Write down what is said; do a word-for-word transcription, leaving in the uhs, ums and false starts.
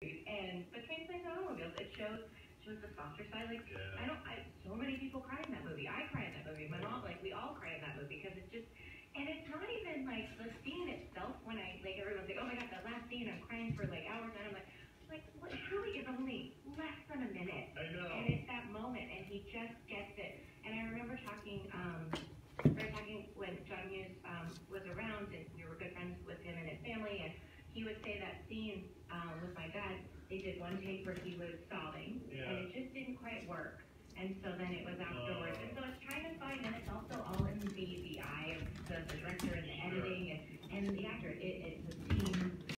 And but Train, Planes, and Automobiles, it shows shows the softer side. Like yeah. I don't, I so many people cry in that movie. I cry in that movie. My mom, like we all cry in that movie because it's just, and it's not even like the scene itself. When I like everyone's like, oh my god, that last scene, I'm crying for like hours, and I'm like, like what truly is only less than a minute. I know. And it's that moment, and he just gets it. And I remember talking, um, we were talking when John Hughes um, was around, and we were good friends with him and his family, and he would say that scene um, with my dad, they did one take where he was sobbing, yeah. and it just didn't quite work. And so then it was afterwards. Oh. And so it's trying to find, and it's also all in the, the eye of the, the director and the editing and, and the actor. It, it